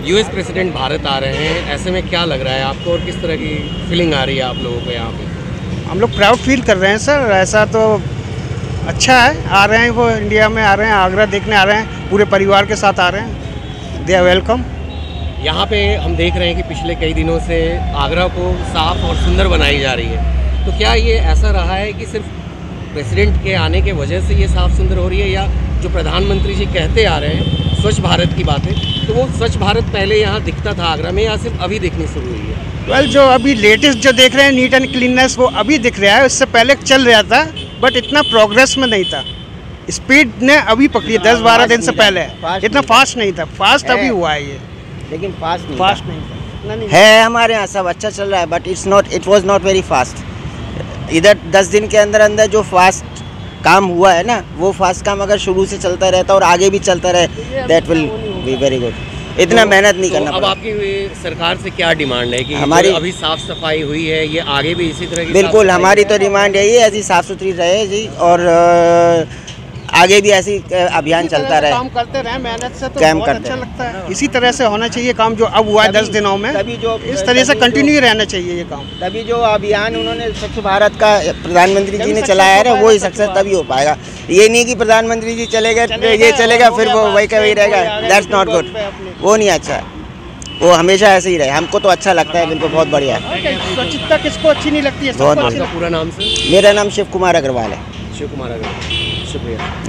US president Bharat आ रहे हैं, ऐसे में क्या लग रहा है आपको और किस तरह की फीलिंग आ रही है आप लोगों को यहाँ पे? हम लोग प्राउड फील कर रहे हैं सर। ऐसा तो अच्छा है, आ रहे हैं वो इंडिया में आ रहे हैं, आगरा देखने आ रहे हैं, पूरे परिवार के साथ आ रहे हैं। They are welcome. यहाँ पे हम देख रहे हैं कि पिछले कई दिनों से आगरा को साफ और सुंदर बनाई जा रही है, तो क्या ये ऐसा रहा है कि सिर्फ प्रेसिडेंट के आने के वजह से ये साफ सुंदर हो रही है, या जो प्रधानमंत्री जी कहते आ रहे हैं स्वच्छ भारत की बातें, तो वो स्वच्छ भारत पहले यहाँ दिखता था आगरा में या सिर्फ अभी दिखनी शुरू हुई है? वेल, जो अभी लेटेस्ट जो देख रहे हैं नीट एंड क्लीननेस, वो अभी दिख रहा है। इससे पहले चल रहा था बट इतना प्रोग्रेस में नहीं था। स्पीड ने अभी पकड़ी 10-12 दिन से पहले, इतना फास्ट नहीं था। फास्ट अभी हुआ है ये, लेकिन फास्ट नहीं था। है। हमारे यहाँ सब अच्छा चल रहा है, but it was not very fast. इधर 10 दिन के अंदर अंदर जो फास्ट काम हुआ है ना, वो फास्ट काम अगर शुरू से चलता रहता और आगे भी चलता रहे, that will be very good. इतना मेहनत नहीं करना अब आपकी सरकार से क्या डिमांड है कि हमारी अभी साफ सफाई हुई है, ये आगे भी इसी तरह की? बिल्कुल, हमारी तो डिमांड यही है, ऐसी साफ सुथरी रहे जी, और आगे भी ऐसी अभियान चलता रहे। काम करते रहे मेहनत से, तो काम बहुत करते अच्छा लगता है। इसी तरह से होना चाहिए काम जो अब हुआ है 10 दिनों में, तभी जो इस तरह से कंटिन्यू रहना चाहिए ये काम। तभी जो अभियान उन्होंने स्वच्छ भारत का प्रधानमंत्री जी ने चलाया है ना, वही सक्सेस तभी हो पाएगा। ये नहीं कि प्रधानमंत्री जी चलेगा ये चलेगा फिर वो वही का वही रहेगा, दैट्स नॉट गुड। वो नहीं अच्छा है, वो हमेशा ऐसे ही रहे। हमको तो अच्छा लगता है, बिल्कुल बहुत बढ़िया है। स्वच्छता किसको अच्छी नहीं लगती है? बहुत आपका पूरा नाम सर? मेरा नाम शिव कुमार अग्रवाल है। शिव कुमार अग्रवाल, शुक्रिया।